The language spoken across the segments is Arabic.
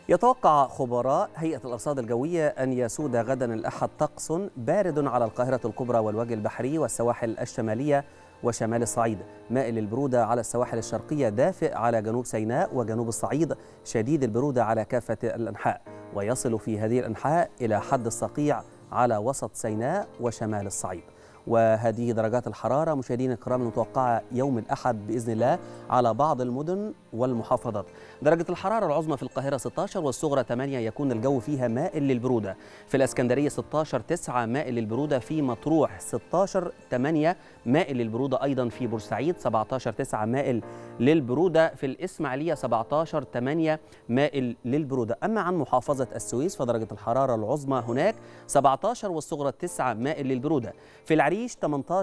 يتوقع خبراء هيئة الأرصاد الجوية أن يسود غدا الأحد طقس بارد على القاهرة الكبرى والوجه البحري والسواحل الشمالية وشمال الصعيد، مائل البرودة على السواحل الشرقية، دافئ على جنوب سيناء وجنوب الصعيد، شديد البرودة على كافة الأنحاء، ويصل في هذه الأنحاء إلى حد الصقيع على وسط سيناء وشمال الصعيد. وهذه درجات الحرارة مشاهدينا الكرام المتوقعة يوم الأحد بإذن الله على بعض المدن والمحافظات. درجة الحرارة العظمى في القاهرة 16 والصغرى 8، يكون الجو فيها مائل للبرودة. في الإسكندرية 16-9 مائل للبرودة. في مطروح 16-8 مائل للبرودة أيضا. في بورسعيد 17-9 مائل للبرودة. في الإسماعيلية 17-8 مائل للبرودة. أما عن محافظة السويس فدرجة الحرارة العظمى هناك 17 والصغرى 9 مائل للبرودة. في العريش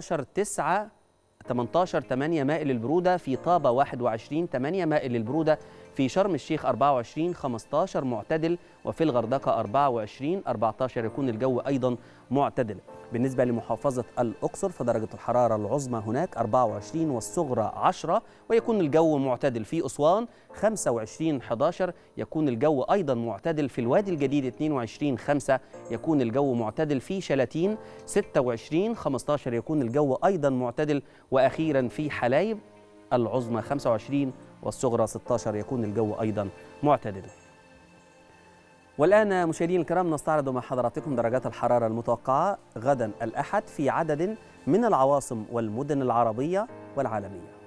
18-8 مائل للبرودة. في طابة 21-8 مائل للبرودة. في شرم الشيخ 24-15 معتدل. وفي الغردقة 24-14 يكون الجو أيضا معتدل. بالنسبة لمحافظة الأقصر فدرجة الحرارة العظمى هناك 24 والصغرى 10 ويكون الجو معتدل. في أسوان 25-11 يكون الجو أيضا معتدل. في الوادي الجديد 22-5 يكون الجو معتدل. في شلاتين 26-15 يكون الجو أيضا معتدل. وأخيرا في حلايب العظمى 25 والصغرى 16 يكون الجو أيضا معتدل. والآن مشاهدينا الكرام نستعرض مع حضراتكم درجات الحرارة المتوقعة غدا الأحد في عدد من العواصم والمدن العربية والعالمية.